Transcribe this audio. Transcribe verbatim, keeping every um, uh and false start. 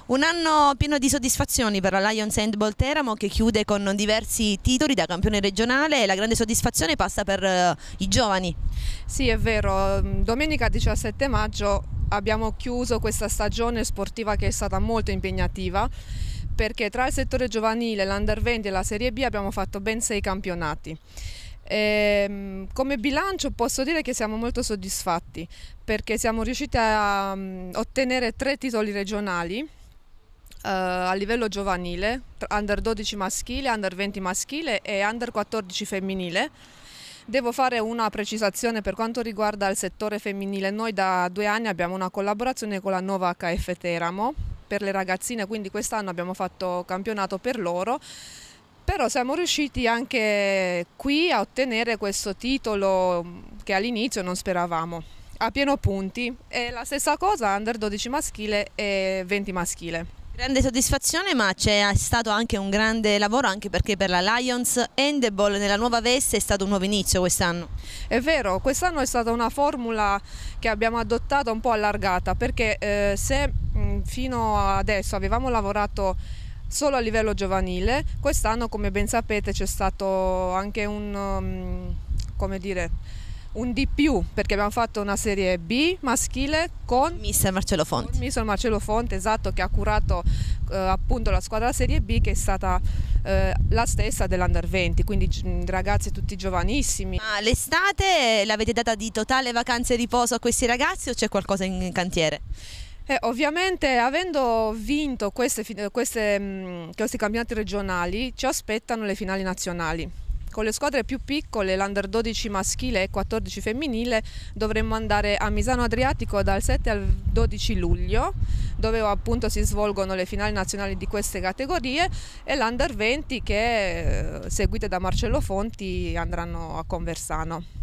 Un anno pieno di soddisfazioni per la Lions Handball Teramo, che chiude con diversi titoli da campione regionale, e la grande soddisfazione passa per uh, i giovani. Sì, è vero, domenica diciassette maggio abbiamo chiuso questa stagione sportiva che è stata molto impegnativa, perché tra il settore giovanile, l'Under venti e la Serie B abbiamo fatto ben sei campionati. E, come bilancio posso dire che siamo molto soddisfatti, perché siamo riusciti a um, ottenere tre titoli regionali Uh, a livello giovanile, Under dodici maschile, Under venti maschile e Under quattordici femminile. Devo fare una precisazione per quanto riguarda il settore femminile. Noi da due anni abbiamo una collaborazione con la nuova H F Teramo per le ragazzine, quindi quest'anno abbiamo fatto campionato per loro, però siamo riusciti anche qui a ottenere questo titolo che all'inizio non speravamo, a pieno punti. E la stessa cosa Under dodici maschile e venti maschile. Grande soddisfazione, ma c'è stato anche un grande lavoro, anche perché per la Lions Handball nella nuova veste è stato un nuovo inizio quest'anno. È vero, quest'anno è stata una formula che abbiamo adottato un po' allargata, perché eh, se mh, fino adesso avevamo lavorato solo a livello giovanile, quest'anno, come ben sapete, c'è stato anche un, um, come dire, un di più, perché abbiamo fatto una serie B maschile con mister Marcello Fonti. mister Marcello Fonti, esatto, che ha curato eh, appunto la squadra serie B, che è stata eh, la stessa dell'Under venti, quindi ragazzi tutti giovanissimi. Ma l'estate l'avete data di totale vacanza e riposo a questi ragazzi o c'è qualcosa in cantiere? Eh, ovviamente, avendo vinto queste, queste, mh, questi campionati regionali, ci aspettano le finali nazionali. Con le squadre più piccole, l'Under dodici maschile e quattordici femminile, dovremmo andare a Misano Adriatico dal sette al dodici luglio, dove appunto si svolgono le finali nazionali di queste categorie, e l'Under venti che, seguite da Marcello Fonti, andranno a Conversano.